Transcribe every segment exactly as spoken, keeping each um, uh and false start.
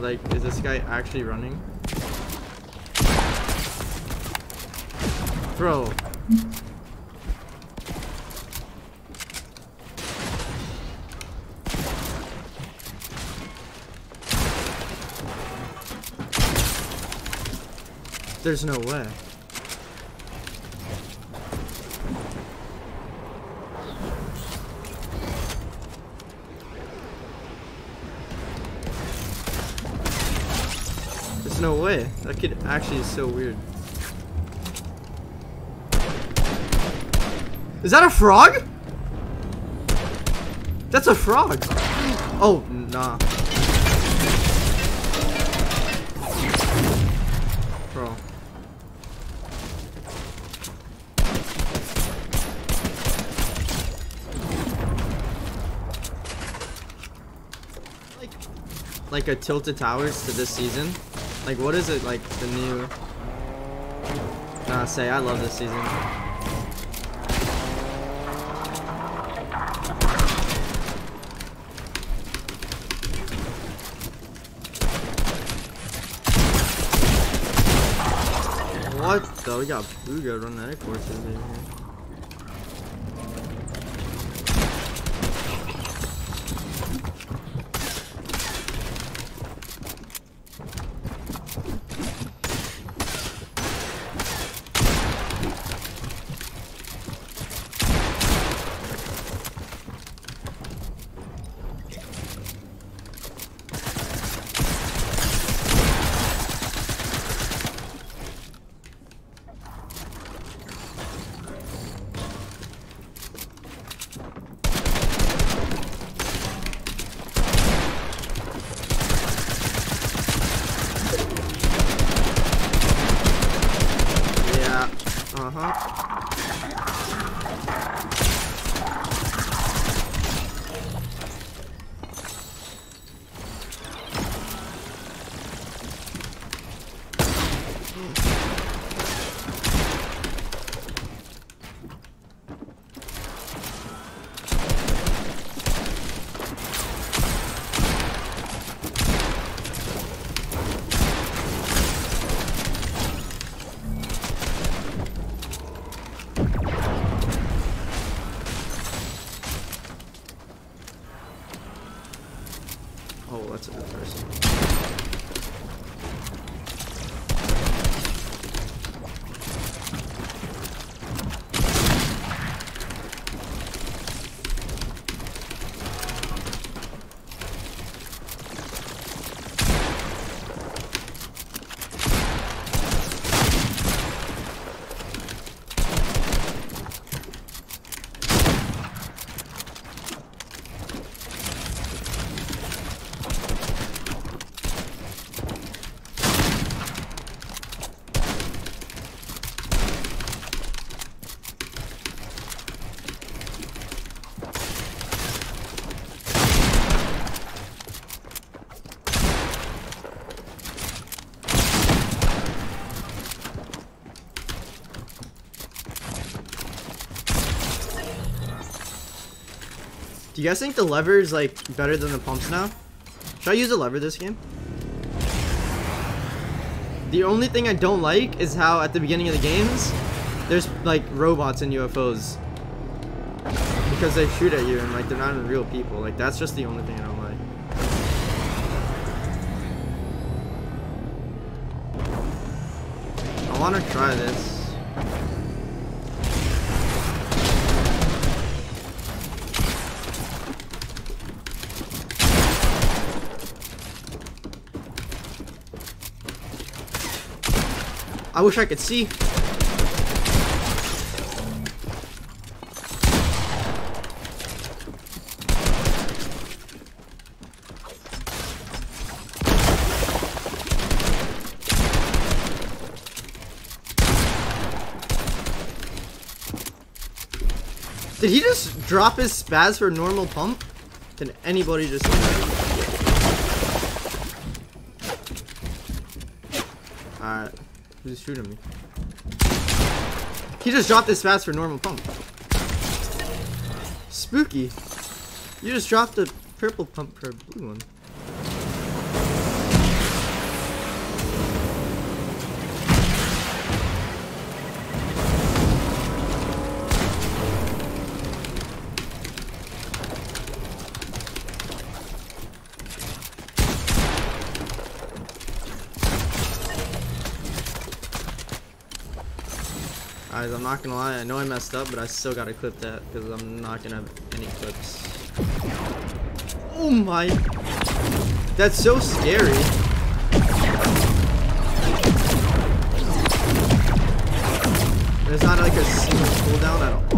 like, is this guy actually running? Bro. There's no way. There's no way. That kid actually is so weird. Is that a frog? That's a frog. Oh, nah. Bro. Like, like a Tilted Towers to this season. Like, what is it, like, the new... Nah, say, I love this season. What the? We got Booga running out of courses in here. Uh-huh. Oh, that's a good person. Do you guys think the lever is like better than the pumps now? Should I use a lever this game? The only thing I don't like is how at the beginning of the games, there's like robots and U F Os. Because they shoot at you and like they're not even real people. Like that's just the only thing I don't like. I want to try this. I wish I could see. Did he just drop his spaz for a normal pump? Can anybody just... Alright. Who's shooting me? He just dropped his spaz for a normal pump. Spooky. You just dropped a purple pump for a blue one. Guys, I'm not gonna lie, I know I messed up, but I still gotta clip that because I'm not gonna have any clips. Oh my, that's so scary. There's not like a single cooldown at all.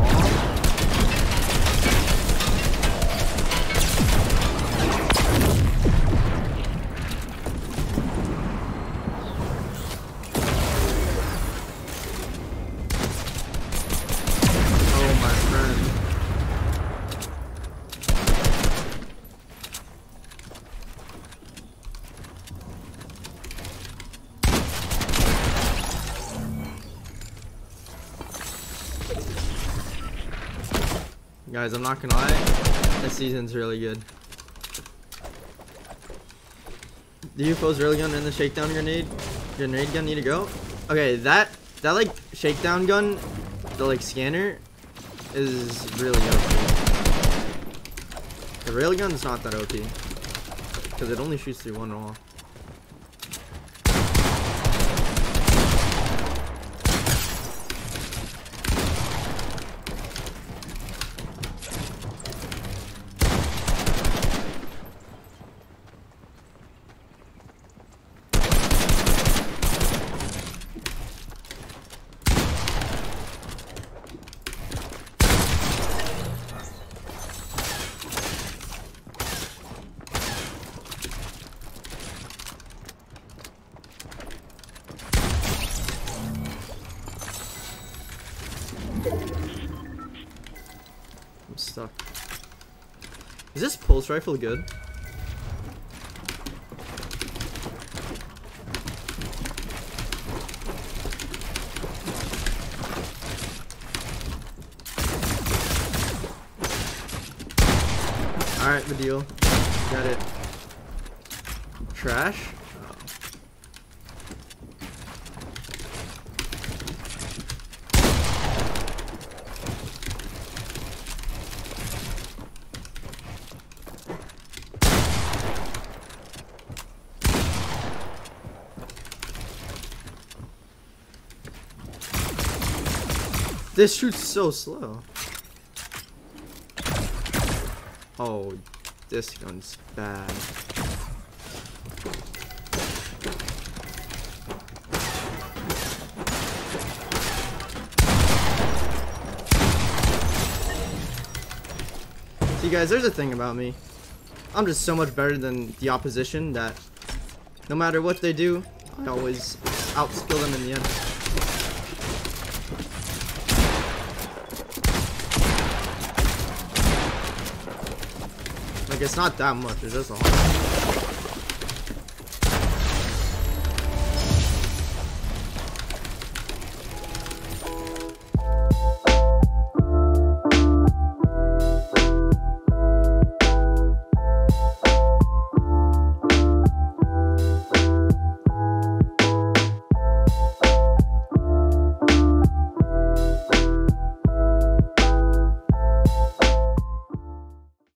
Guys, I'm not gonna lie, this season's really good. The U F O's really gun and the shakedown grenade grenade gun need to go. Okay, that that like shakedown gun, the like scanner, is really O P. The railgun's not that O P because it only shoots through one wall. I'm stuck. Is this pulse rifle good? Alright, the deal. Got it. Trash? Oh. This shoots so slow. Oh, this gun's bad. See guys, there's a thing about me. I'm just so much better than the opposition that no matter what they do, I always outskill them in the end. Like, it's not that much, it's just a lot.